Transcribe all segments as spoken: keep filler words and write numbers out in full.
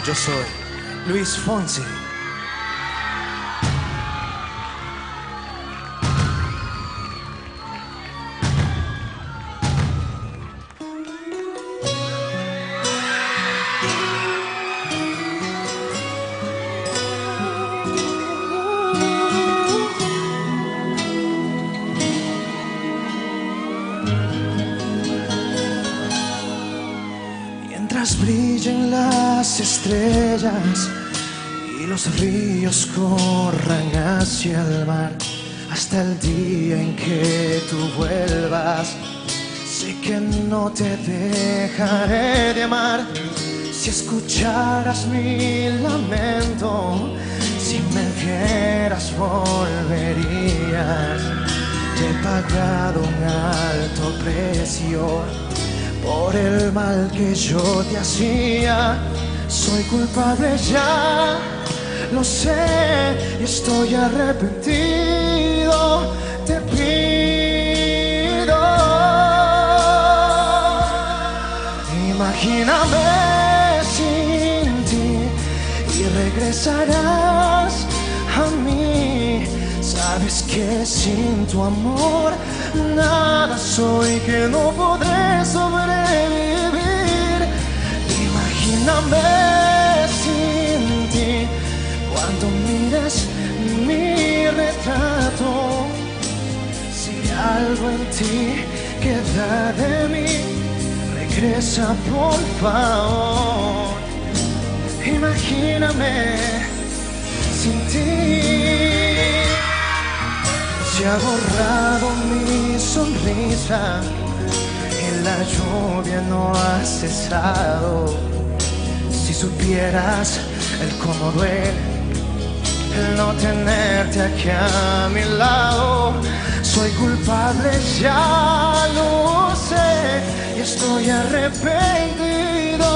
Yo soy Luis Fonsi. Mientras brillen las estrellas y los ríos corran hacia el mar, hasta el día en que tú vuelvas, sé que no te dejaré de amar. Si escucharas mi lamento, si me vieras volverías. Te he pagado un alto precio por el mal que yo te hacía. Soy culpable ya, lo sé, y estoy arrepentido. Te pido, imagíname sin ti y regresarás a mí. Sabes que sin tu amor nada soy, que no podré sobrevivir. Imagíname sin ti cuando mires mi retrato. Si algo en ti queda de mí, regresa por favor. Imagíname sin ti. Se ha borrado mi sonrisa y la lluvia no ha cesado. Si supieras el cómo duele el no tenerte aquí a mi lado. Soy culpable, ya lo sé, y estoy arrepentido.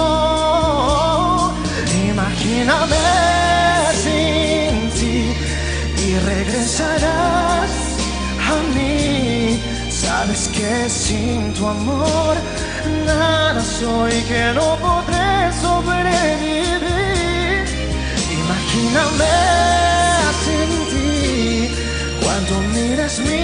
Imagíname sin ti y regresarás a mí. Sabes que sin tu amor nada soy, que no podré sobrevivir. Imagíname sin ti cuando mires mi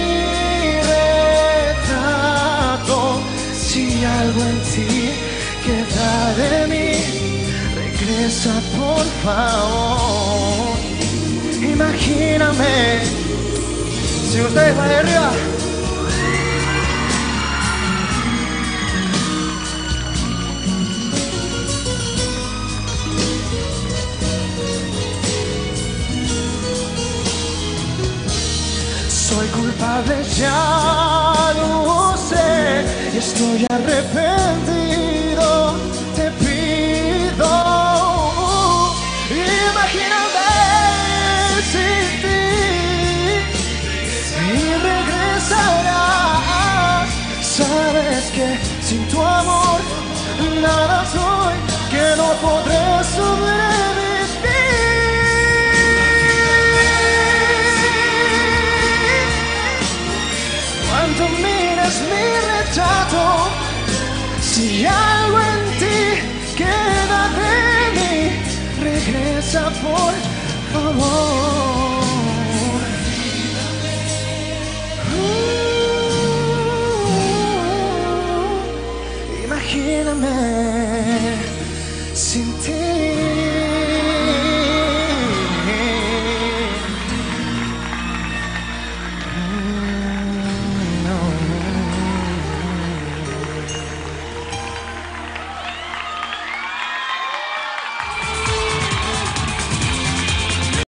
retrato. Si algo en ti queda de mí, regresa por favor. Imagíname. Si ustedes van de arriba. Soy culpable, ya lo sé, y estoy arrepentido. Te pido, imagíname sin ti y regresarás. Sabes que sin tu amor nada soy, que no podré sobrevivir. Cuando mires mi retrato, si algo en ti queda de mí, regresa por favor. Uh, imagíname sin ti.